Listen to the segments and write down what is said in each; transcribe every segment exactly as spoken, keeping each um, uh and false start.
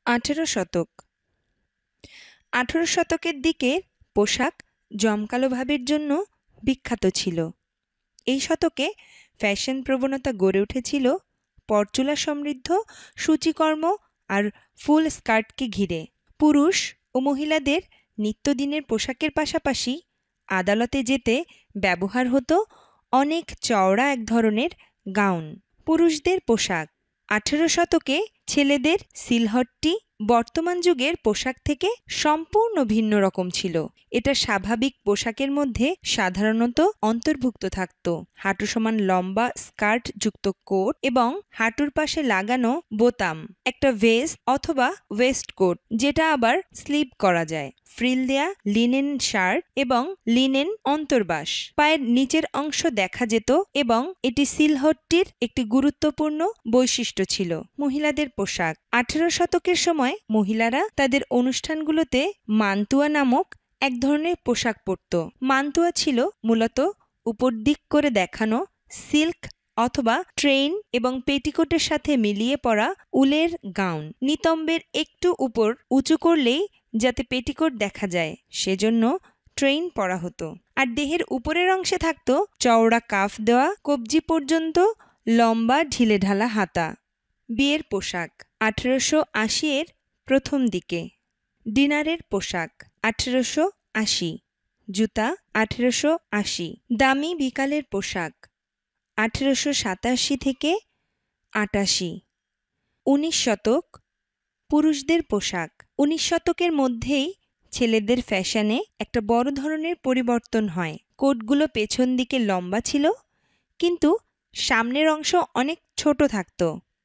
আঠেরো শতক। আঠেরো শতকের দিকে পোশাক জমকালো ভাবের জন্য বিখ্যাত ছিল। এই শতকে ফ্যাশন প্রবণতা গড়ে উঠেছিল পরচুলা সমৃদ্ধ সূচিকর্ম আর ফুল স্কার্টকে ঘিরে। পুরুষ ও মহিলাদের নিত্যদিনের পোশাকের পাশাপাশি আদালতে যেতে ব্যবহার হতো অনেক চওড়া এক ধরনের গাউন। পুরুষদের পোশাক। আঠেরো শতকে ছেলেদের সিলহট্টি বর্তমান যুগের পোশাক থেকে সম্পূর্ণ ভিন্ন রকম ছিল। এটা স্বাভাবিক পোশাকের মধ্যে সাধারণত অন্তর্ভুক্ত থাকত হাঁটু সমান লম্বা স্কার্ট যুক্ত কোট এবং হাঁটুর পাশে লাগানো বোতাম, একটা ভেস্ট অথবা ওয়েস্ট কোট যেটা আবার স্লিপ করা যায়, ফ্রিল দেয়া লিনেন শার্ট এবং লিনেন অন্তর্বাস। পায়ের নিচের অংশ দেখা যেত এবং এটি সিলহট্টির একটি গুরুত্বপূর্ণ বৈশিষ্ট্য ছিল। মহিলাদের পোশাক। আঠেরো শতকের সময় মহিলারা তাদের অনুষ্ঠানগুলোতে মান্তুয়া নামক এক ধরনের পোশাক পরত। মান্তুয়া ছিল মূলত উপর দিক করে দেখানো সিল্ক অথবা ট্রেইন এবং পেটিকোটের সাথে মিলিয়ে পরা উলের গাউন। নিতম্বের একটু উপর উঁচু করলেই যাতে পেটিকোট দেখা যায় সেজন্য ট্রেইন পরা হতো। আর দেহের উপরের অংশে থাকতো চওড়া কাফ দেওয়া কবজি পর্যন্ত লম্বা ঢিলেঢালা হাতা। বিয়ের পোশাক। আঠেরোশো আশি এর প্রথম দিকে। ডিনারের পোশাক। আঠেরোশো আশি। জুতা। আঠেরোশো আশি। দামি বিকালের পোশাক। আঠেরোশো সাতাশি থেকে আটাশি। উনিশ শতক। পুরুষদের পোশাক। উনিশ শতকের মধ্যেই ছেলেদের ফ্যাশনে একটা বড় ধরনের পরিবর্তন হয়। কোটগুলো পেছন দিকে লম্বা ছিল কিন্তু সামনের অংশ অনেক ছোট থাকত।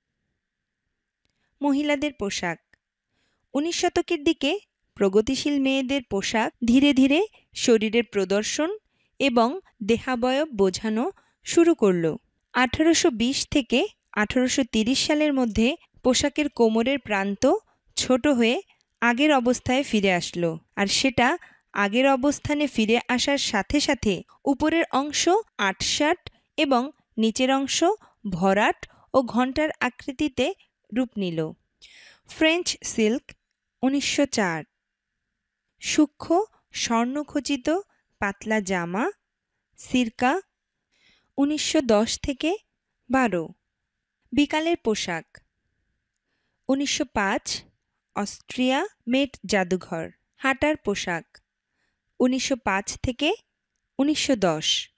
মহিলাদের পোশাক। উনিশ শতকের দিকে প্রগতিশীল মেয়েদের পোশাক ধীরে ধীরে শরীরের প্রদর্শন এবং দেহাবয়ব বোঝানো শুরু করল। আঠারোশো বিশ থেকে আঠারোশো তিরিশ সালের মধ্যে পোশাকের কোমরের প্রান্ত ছোট হয়ে আগের অবস্থায় ফিরে আসলো, আর সেটা আগের অবস্থানে ফিরে আসার সাথে সাথে উপরের অংশ আটশাট এবং নিচের অংশ ভরাট ও ঘণ্টার আকৃতিতে রূপ নিল। French silk. উনিশশো চার। সূক্ষ্ম স্বর্ণখচিত পাতলা জামা। সিরকা। উনিশশো দশ থেকে বারো। বিকালের পোশাক। উনিশশো পাঁচ। অস্ট্রিয়া মেট জাদুঘর। হাঁটার পোশাক। উনিশশো পাঁচ থেকে উনিশশো দশ।